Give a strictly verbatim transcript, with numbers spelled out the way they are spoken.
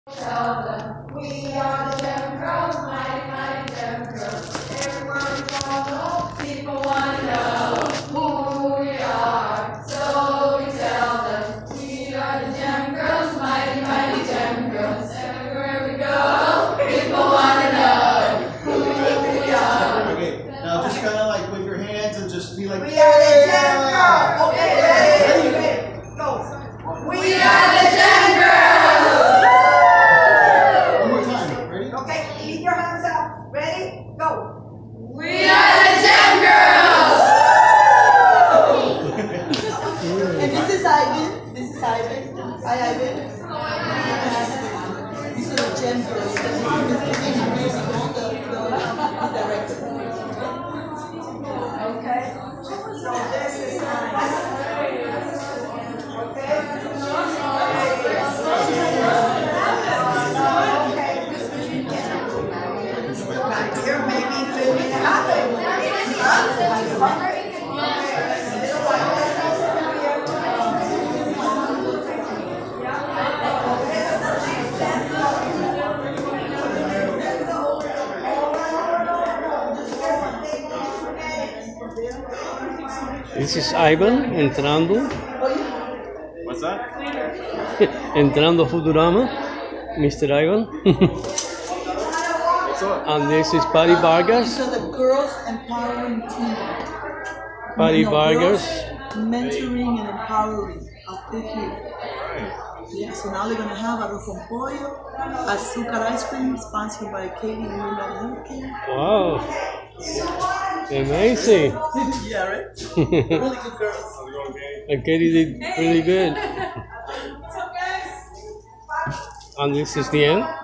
Tell them we are the Gem Girls, mighty, mighty Gem Girls. Everybody follow, people want to know who we are. So we tell them we are the Gem Girls, mighty, mighty Gem Girls. Everywhere we go, people want to know who we are. Okay, now just kind of like with your hands and just be like, we are the Gem Girls. Okay, ready? Ready? Go. We are the Gem Girls. Okay, keep your hands up. Ready? Go. We are the Gem Girls! And this is Ivan. This is Ivan. Hi, Ivan. These are the Gem Girls. This is the music on the, the director. Okay. So this is Ivan. Here maybe fifty happen. This is Ivan entrando. what's that? Entrando Futurama, Mister Ivan. What's up? And this is Patty Vargas. These are the Girls Empowering Team. Patty No, Vargas. girls mentoring and empowering of fifth year. Yeah, so now they're going to have arroz con pollo, azúcar ice cream, sponsored by Katie and Linda Healthcare. Wow. Amazing. Yeah, right? Really good girls. And Katie did really good. And this is the end.